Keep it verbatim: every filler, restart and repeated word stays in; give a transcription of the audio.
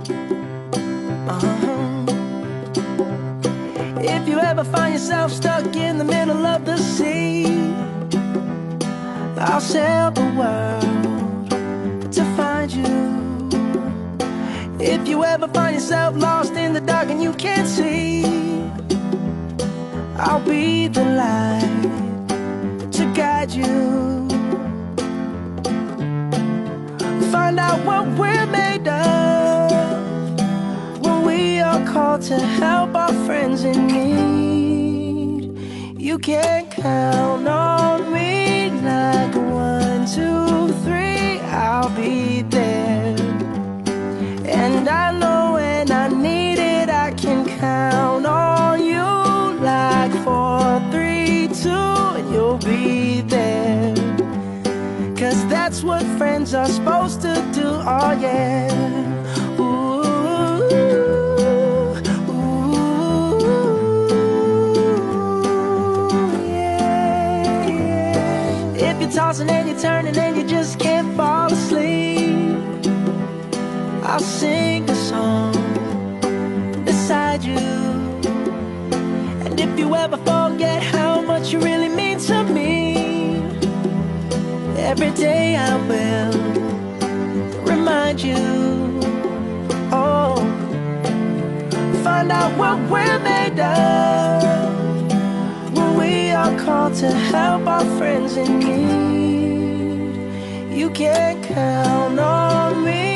Uh-huh. If you ever find yourself stuck in the middle of the sea, I'll sail the world to find you. If you ever find yourself lost in the dark and you can't see, I'll be the light to guide you. Find out what we're made of when we are called to help our friends in need. You can count on me like one, two, three, I'll be there. And I know when I need it, I can count on you like four, three, two, and you'll be there. Cause that's what friends are supposed to do, oh yeah. Ooh, ooh, yeah, yeah. If you're tossing and you're turning and you just can't fall asleep, I'll sing a song beside you. And if you ever forget how much you really mean to me, every day I will remind you. Oh, find out what we're made of when we are called to help our friends in need. You can count on me